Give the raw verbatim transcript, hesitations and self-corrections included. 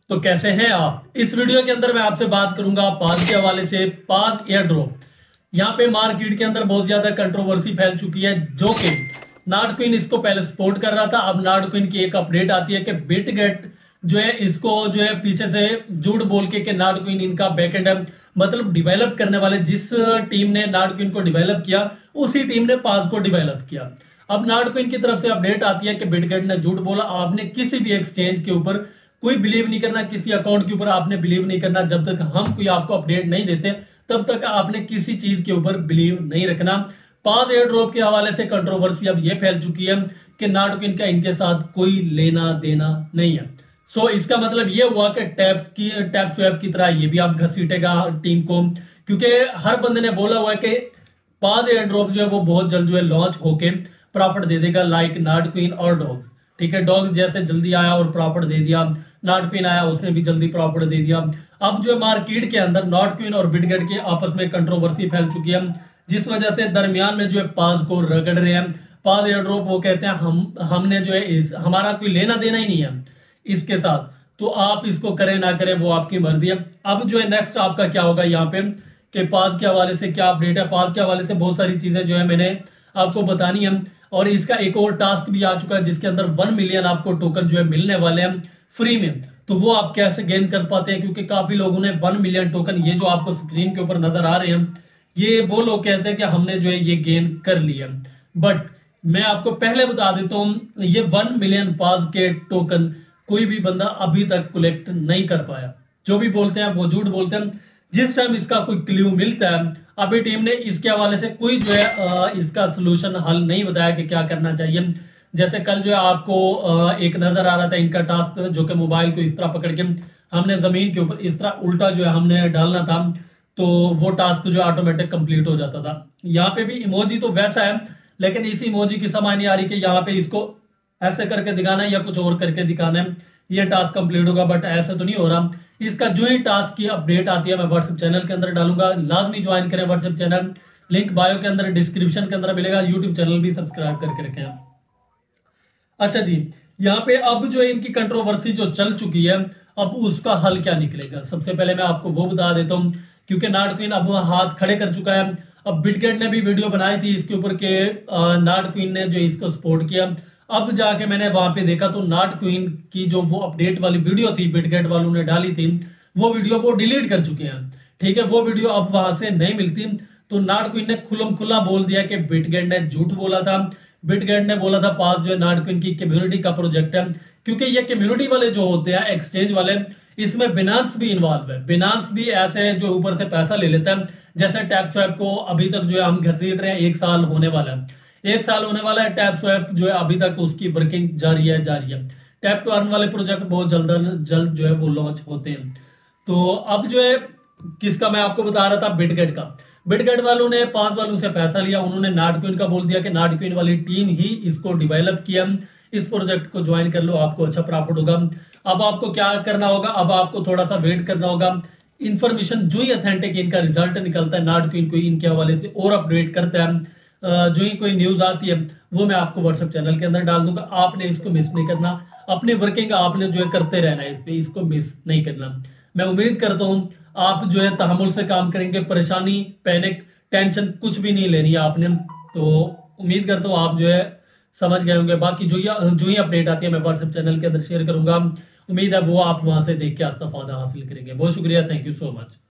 तो कैसे हैं आप। इस वीडियो के अंदर मैं आपसे बात करूंगा पास के हवाले से। पास एयर ड्रॉप यहाँ पे मार्केट के अंदर बहुत ज्यादा कंट्रोवर्सी फैल चुकी है, जो कि नार्ड क्वीन इसको पहले सपोर्ट कर रहा था। अब नार्ड क्वीन की एक अपडेट आती है कि बिटगेट जो है इसको जो है पीछे से झूठ बोल के कि नार्ड क्वीन इनका बैकएंड है, मतलब डिवेलप करने वाले जिस टीम ने नार्ड क्वीन को डिवेलप किया उसी टीम ने पास को डिवेलप किया। अब नार्ड क्वीन की तरफ से अपडेट आती है कि बिटगेट ने झूठ बोला। आपने किसी भी एक्सचेंज के ऊपर कोई बिलीव नहीं करना, किसी अकाउंट के ऊपर आपने बिलीव नहीं करना। जब तक हम कोई आपको अपडेट नहीं देते तब तक आपने किसी चीज के ऊपर बिलीव नहीं रखना। पास एयर ड्रॉप के हवाले से कंट्रोवर्सी अब यह फैल चुकी है कि नार्ड क्वीन का इनके साथ कोई लेना देना नहीं है। सो so, इसका मतलब यह हुआ कि टैप की टैप स्वैप की तरह ये भी आप घसीटेगा टीम को, क्योंकि हर बंदे ने बोला हुआ है कि पास एयर ड्रॉप जो है वो बहुत जल्द जो है लॉन्च होके प्रॉफिट दे देगा, लाइक नार्ड क्वीन और डॉग्स। ठीक है, डॉग्स जैसे जल्दी आया और प्रॉफिट दे दिया, नार्ड क्वीन आया उसने भी जल्दी प्रॉफिट दे दिया। अब जो मार्केट के अंदर नार्ड क्वीन और बिटगेट के आपस में कंट्रोवर्सी फैल चुकी है, जिस वजह से दरमियान में जो है पास को रगड़ रहे हैं। पास एयर ड्रॉप वो कहते हैं हम हमने जो है इस हमारा कोई लेना देना ही नहीं है इसके साथ, तो आप इसको करें ना करें वो आपकी मर्जी है। अब जो है नेक्स्ट आपका क्या होगा यहाँ पे कि पास के हवाले से क्या अपडेट है। पास के हवाले से बहुत सारी चीजें जो है मैंने आपको बतानी है, और इसका एक और टास्क भी आ चुका है जिसके अंदर वन मिलियन आपको टोकन जो है मिलने वाले हैं फ्री में। तो वो आप कैसे गेन कर पाते हैं, क्योंकि काफी लोगों ने वन मिलियन टोकन, ये जो आपको स्क्रीन के ऊपर नजर आ रहे हैं, ये वो लोग कहते हैं कि हमने जो है ये गेन कर लिया। बट मैं आपको पहले बता देता हूं, ये वन मिलियन पास के टोकन कोई भी बंदा अभी तक कलेक्ट नहीं कर पाया। जो भी बोलते हैं वो झूठ बोलते हैं। जिस टाइम इसका कोई क्ल्यू मिलता है, अभी टीम ने इसके हवाले से कोई जो है इसका सोल्यूशन हल नहीं बताया कि क्या करना चाहिए। जैसे कल जो है आपको एक नजर आ रहा था इनका टास्क, जो कि मोबाइल को इस तरह पकड़ के हमने जमीन के ऊपर इस तरह उल्टा जो है हमने डालना था, तो वो टास्क जो ऑटोमेटिक कंप्लीट हो जाता था। यहाँ पे भी इमोजी तो वैसा है, लेकिन इस इमोजी की समझ नहीं आ रही कि यहाँ पे इसको ऐसे करके दिखाना है या कुछ और करके दिखाना है, ये टास्क कंप्लीट होगा, बट ऐसा तो नहीं हो रहा। इसका जो ही टास्क की अपडेट आती है मैं व्हाट्सएप चैनल के अंदर डालूंगा, लाजमी ज्वाइन करें व्हाट्सएप चैनल, लिंक बायो के अंदर डिस्क्रिप्शन के अंदर मिलेगा। यूट्यूब चैनल भी सब्सक्राइब करके रखें। अच्छा जी, यहाँ पे अब जो है इनकी कंट्रोवर्सी जो चल चुकी है, अब उसका हल क्या निकलेगा। सबसे पहले मैं आपको वो बता देता हूँ, क्योंकि नार्ड क्वीन अब हाथ खड़े कर चुका है। अब बिटगेट ने भी वीडियो बनाई थी इसके ऊपर के नार्ड क्वीन ने जो इसको सपोर्ट किया। अब जाके मैंने वहां पे देखा तो नार्ड क्वीन की जो वो अपडेट वाली वीडियो थी बिटगेट वालों ने डाली थी, वो वीडियो वो डिलीट कर चुके हैं। ठीक है, वो वीडियो अब वहां से नहीं मिलती। तो नार्ड क्वीन ने खुलम खुला बोल दिया कि बिटगेट ने झूठ बोला था। बिटगेट ने बोला था पास जो है नार्ड क्वीन की कम्युनिटी का प्रोजेक्ट है, क्योंकि ये कम्युनिटी वाले जो होते हैं एक्सचेंज वाले, इसमें बिनांस भी इन्वॉल्व है। बिनांस भी ऐसे जो ऊपर से पैसा ले लेता है। जैसे टैप स्वैप को अभी तक जो है हम घसीट रहे हैं, एक साल होने वाला है, एक साल होने वाला है। टैप स्वैप जो है अभी तक उसकी वर्किंग जारी है जारी है टैप टू अर्न वाले प्रोजेक्ट बहुत जल्द जल्द जो है वो लॉन्च होते हैं। तो अब जो है किसका मैं आपको बता रहा था, बिटगेट का। बिटगेट वालों ने पांच वालों से पैसा लिया, उन्होंने नार्ड क्वीन का बोल दिया कि नार्ड क्वीन वाली टीम ही इसको डिवेलप किया, इस प्रोजेक्ट को ज्वाइन कर लो, आपको अच्छा प्रॉफिट होगा। अब आपको क्या करना होगा, अब आपको थोड़ा सा वेट करना होगा। इन्फॉर्मेशन जो ही ऑथेंटिक इनका रिजल्ट निकलता है, नार्ड क्वीन को इनके हवाले से और अपडेट करता है, जो ही कोई न्यूज आती है वो मैं आपको व्हाट्सएप चैनल के अंदर डाल दूंगा। आपने इसको मिस नहीं करना, अपनी वर्किंग आपने जो है करते रहना है, इस पे इसको मिस नहीं करना। मैं उम्मीद करता हूं आप जो है तहमुल से काम करेंगे, परेशानी पैनिक टेंशन कुछ भी नहीं लेनी है आपने। तो उम्मीद करता हूँ आप जो है समझ गए होंगे। बाकी जो ही जो ही अपडेट आती है मैं व्हाट्सएप चैनल के अंदर शेयर करूंगा। उम्मीद है वो आप वहां से देख के आस्ता फायदा हासिल करेंगे। बहुत शुक्रिया, थैंक यू सो मच।